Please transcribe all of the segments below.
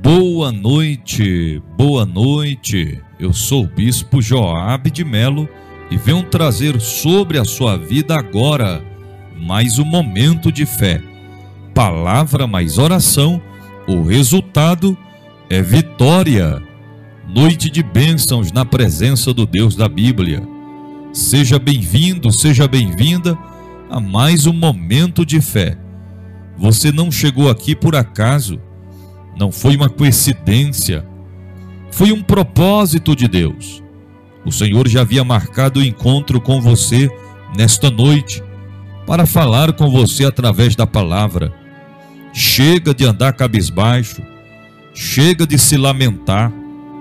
Boa noite, boa noite. Eu sou o Bispo Joabe de Melo e venho trazer sobre a sua vida agora mais um momento de fé. Palavra mais oração, o resultado é vitória. Noite de bênçãos na presença do Deus da Bíblia. Seja bem-vindo, seja bem-vinda a mais um momento de fé. Você não chegou aqui por acaso. Não foi uma coincidência, foi um propósito de Deus. O Senhor já havia marcado o encontro com você nesta noite, para falar com você através da palavra. Chega de andar cabisbaixo, chega de se lamentar,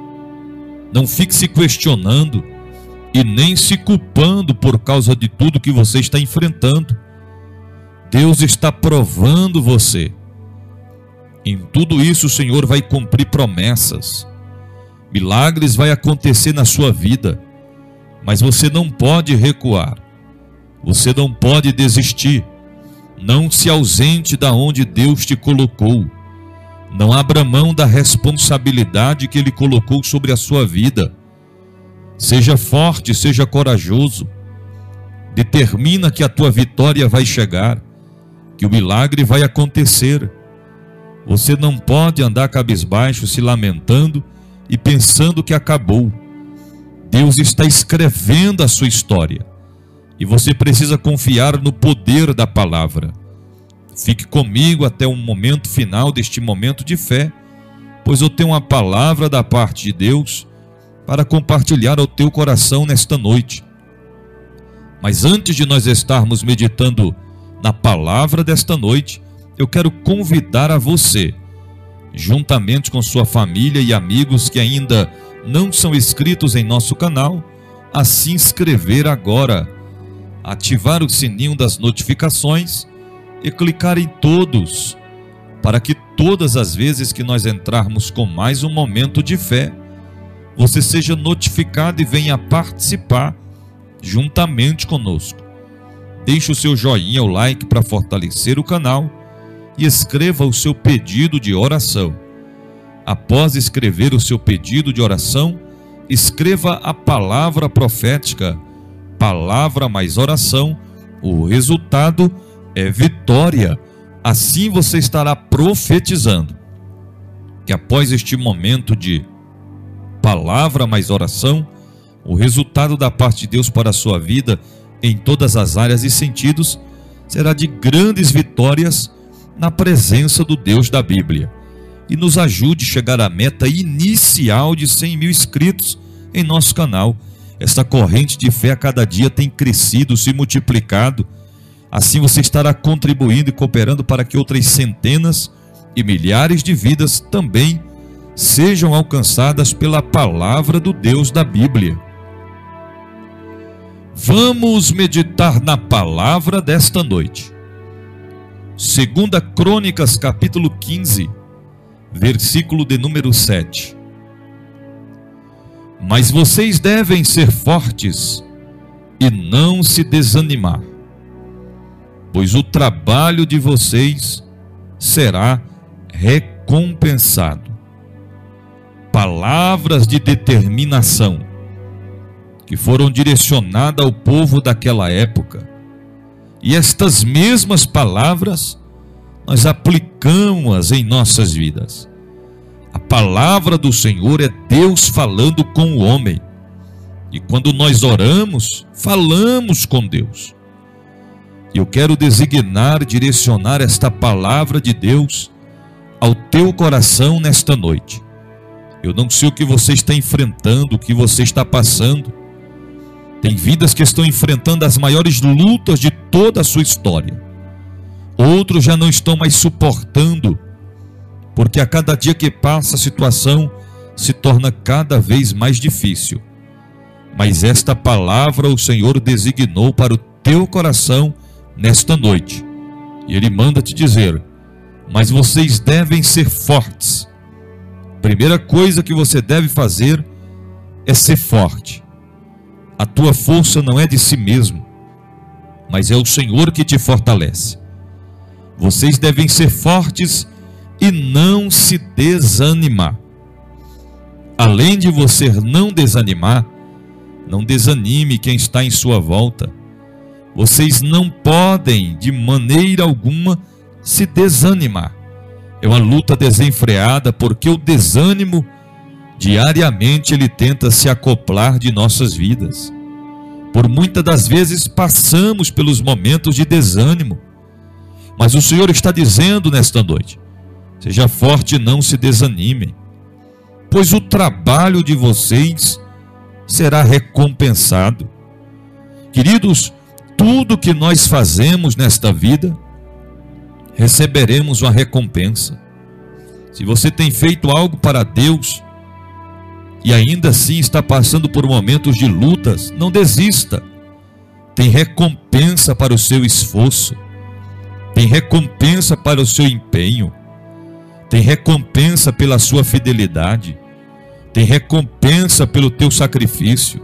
não fique se questionando e nem se culpando por causa de tudo que você está enfrentando. Deus está provando você. Em tudo isso o Senhor vai cumprir promessas. Milagres vai acontecer na sua vida. Mas você não pode recuar. Você não pode desistir. Não se ausente da onde Deus te colocou. Não abra mão da responsabilidade que Ele colocou sobre a sua vida. Seja forte, seja corajoso. Determina que a tua vitória vai chegar, que o milagre vai acontecer. Você não pode andar cabisbaixo, se lamentando e pensando que acabou. Deus está escrevendo a sua história e você precisa confiar no poder da palavra. Fique comigo até o momento final deste momento de fé, pois eu tenho uma palavra da parte de Deus para compartilhar ao teu coração nesta noite. Mas antes de nós estarmos meditando na palavra desta noite, eu quero convidar a você, juntamente com sua família e amigos que ainda não são inscritos em nosso canal, a se inscrever agora, ativar o sininho das notificações e clicar em todos, para que todas as vezes que nós entrarmos com mais um momento de fé, você seja notificado e venha participar juntamente conosco. Deixe o seu joinha ou like para fortalecer o canal e escreva o seu pedido de oração. Após escrever o seu pedido de oração, escreva a palavra profética, palavra mais oração, o resultado é vitória. Assim você estará profetizando que após este momento de palavra mais oração, o resultado da parte de Deus para a sua vida em todas as áreas e sentidos será de grandes vitórias na presença do Deus da Bíblia. E nos ajude a chegar à meta inicial de 100 mil inscritos em nosso canal. Esta corrente de fé a cada dia tem crescido, se multiplicado. Assim você estará contribuindo e cooperando para que outras centenas e milhares de vidas também sejam alcançadas pela palavra do Deus da Bíblia. Vamos meditar na palavra desta noite. 2 Crônicas, capítulo 15, versículo de número 7. Mas vocês devem ser fortes e não se desanimar, pois o trabalho de vocês será recompensado. Palavras de determinação que foram direcionadas ao povo daquela época. E estas mesmas palavras nós aplicamos em nossas vidas. A palavra do Senhor é Deus falando com o homem. E quando nós oramos, falamos com Deus. Eu quero designar, direcionar esta palavra de Deus ao teu coração nesta noite. Eu não sei o que você está enfrentando, o que você está passando. Tem vidas que estão enfrentando as maiores lutas de toda a sua história. Outros já não estão mais suportando, porque a cada dia que passa a situação se torna cada vez mais difícil. Mas esta palavra o Senhor designou para o teu coração nesta noite. E Ele manda te dizer: mas vocês devem ser fortes. Primeira coisa que você deve fazer é ser forte. A tua força não é de si mesmo, mas é o Senhor que te fortalece. Vocês devem ser fortes e não se desanimar. Além de você não desanimar, não desanime quem está em sua volta. Vocês não podem, de maneira alguma, se desanimar. É uma luta desenfreada, porque o desânimo, diariamente, ele tenta se acoplar de nossas vidas. Por muitas das vezes passamos pelos momentos de desânimo, mas o Senhor está dizendo nesta noite: seja forte e não se desanimem, pois o trabalho de vocês será recompensado. Queridos, tudo que nós fazemos nesta vida, receberemos uma recompensa. Se você tem feito algo para Deus e ainda assim está passando por momentos de lutas, não desista. Tem recompensa para o seu esforço, tem recompensa para o seu empenho, tem recompensa pela sua fidelidade, tem recompensa pelo teu sacrifício.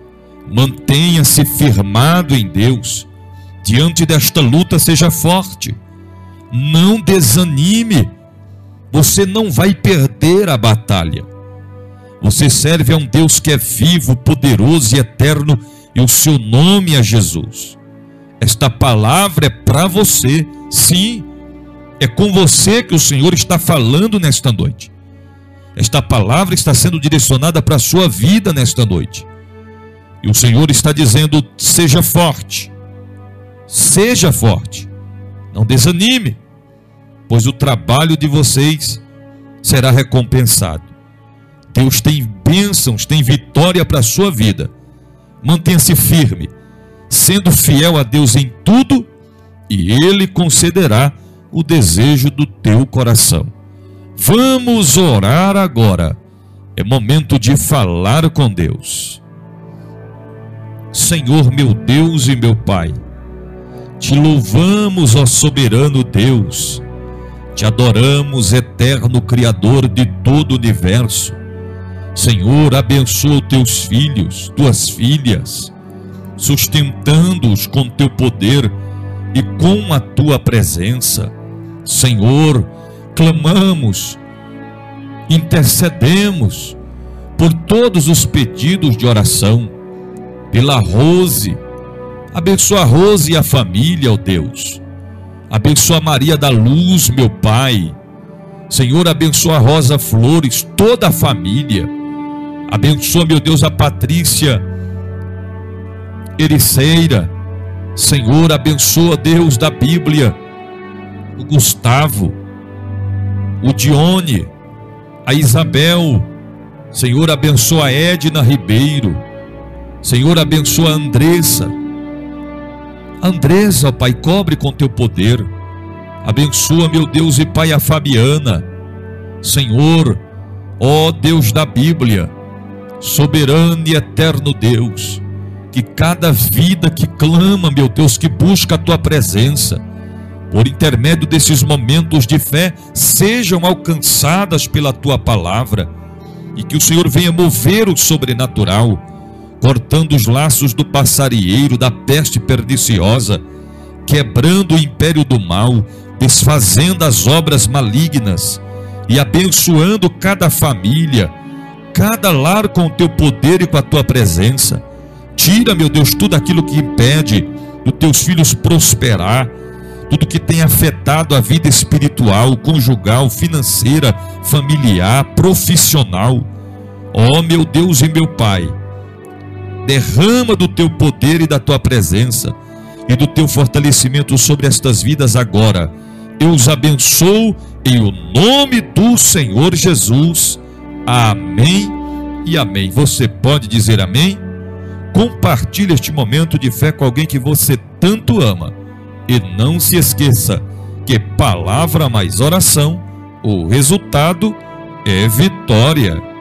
Mantenha-se firmado em Deus. Diante desta luta, seja forte. Não desanime. Você não vai perder a batalha. Você serve a um Deus que é vivo, poderoso e eterno, e o seu nome é Jesus. Esta palavra é para você. Sim, é com você que o Senhor está falando nesta noite. Esta palavra está sendo direcionada para a sua vida nesta noite. E o Senhor está dizendo: seja forte. Seja forte. Não desanime, pois o trabalho de vocês será recompensado. Deus tem bênçãos, tem vitória para a sua vida. Mantenha-se firme, sendo fiel a Deus em tudo, e Ele concederá o desejo do teu coração. Vamos orar agora. É momento de falar com Deus. Senhor, meu Deus e meu Pai, te louvamos, ó soberano Deus. Te adoramos, eterno Criador de todo o universo. Senhor, abençoa os teus filhos, tuas filhas, sustentando-os com teu poder e com a tua presença. Senhor, clamamos, intercedemos por todos os pedidos de oração, pela Rose. Abençoa a Rose e a família, ó Deus. Abençoa a Maria da Luz, meu Pai. Senhor, abençoa a Rosa Flores, toda a família. Abençoa, meu Deus, a Patrícia Ericeira. Senhor, abençoa, Deus da Bíblia, o Gustavo, o Dione, a Isabel. Senhor, abençoa a Edna Ribeiro. Senhor, abençoa a Andressa. Andressa, ó Pai, cobre com teu poder. Abençoa, meu Deus e Pai, a Fabiana. Senhor, ó Deus da Bíblia, soberano e eterno Deus, que cada vida que clama, meu Deus, que busca a tua presença, por intermédio desses momentos de fé, sejam alcançadas pela tua palavra, e que o Senhor venha mover o sobrenatural, cortando os laços do passarinheiro, da peste perniciosa, quebrando o império do mal, desfazendo as obras malignas e abençoando cada família, cada lar com o teu poder e com a tua presença. Tira, meu Deus, tudo aquilo que impede dos teus filhos prosperar, tudo que tem afetado a vida espiritual, conjugal, financeira, familiar, profissional. Ó meu Deus e meu Pai, derrama do teu poder e da tua presença e do teu fortalecimento sobre estas vidas agora. Eu os abençoo em o nome do Senhor Jesus. Amém e amém. Você pode dizer amém? Compartilhe este momento de fé com alguém que você tanto ama. E não se esqueça que palavra mais oração, o resultado é vitória.